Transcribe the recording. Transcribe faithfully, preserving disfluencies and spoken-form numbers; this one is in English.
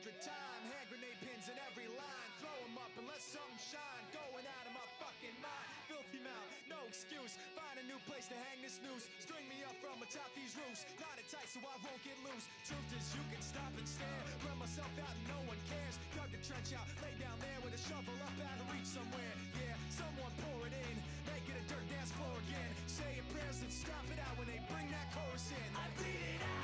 perfect time. Hand grenade pins in every line. Throw them up and let something shine. Going out of my fucking mind. Filthy mouth, no excuse. Find a new place to hang this noose. String me up from atop these roofs. Knot it tight so I won't get loose. Truth is you can stop and stare. Run myself out and no one cares. Dug the trench out, lay down there with a shovel up out of reach somewhere. Yeah, someone pour it in. Make it a dirt dance floor again. Saying prayers and stop it out when they bring that chorus in. I bleed it out.